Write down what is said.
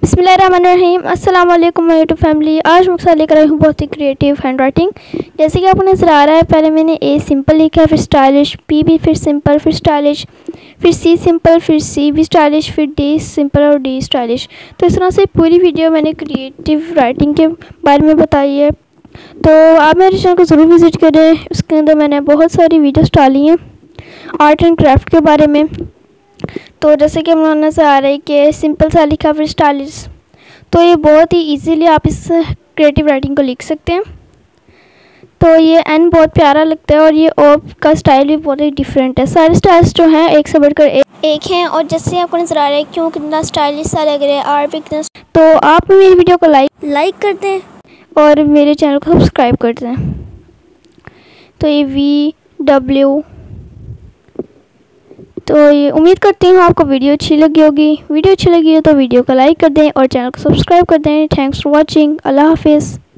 बिस्मिल्लाहिर्रहमानिर्रहीम। अस्सलाम वालेकुम माय यूट्यूब फैमिली। आज मैं साथ लेकर आई हूँ बहुत ही क्रिएटिव हैंड राइटिंग। जैसे कि आपको नज़र आ रहा है, पहले मैंने ए सिंपल लिखा, फिर स्टाइलिश, पी भी, फिर सिंपल, फिर स्टाइलिश, फिर सी सिंपल, फिर सी भी स्टाइलिश, फिर डी सिंपल और डी स्टाइलिश। तो इस तरह से पूरी वीडियो मैंने क्रिएटिव राइटिंग के बारे में बताई है। तो आप मेरे चैनल को ज़रूर विज़िट करें। उसके अंदर मैंने बहुत सारी वीडियोज़ डाली हैं आर्ट एंड क्राफ्ट के बारे में। तो जैसे कि हमें नज़र आ रहा है कि सिंपल सा लिखा, फिर स्टाइलिश, तो ये बहुत ही इजीली आप इस क्रिएटिव राइटिंग को लिख सकते हैं। तो ये एन बहुत प्यारा लगता है और ये ओ का स्टाइल भी बहुत ही डिफरेंट है। सारे स्टाइल्स जो हैं एक से बढ़कर एक हैं और जैसे आपको नज़र आ रहा है क्यों कितना स्टाइलिश सा लग रहा है आर बिकनेस। तो आप मेरी वीडियो को लाइक कर दें और मेरे चैनल को सब्सक्राइब कर दें। तो ये VW, तो ये उम्मीद करती हूँ आपको वीडियो अच्छी लगी होगी। वीडियो अच्छी लगी हो तो वीडियो को लाइक कर दें और चैनल को सब्सक्राइब कर दें। Thanks for watching. अल्लाह हाफिज़।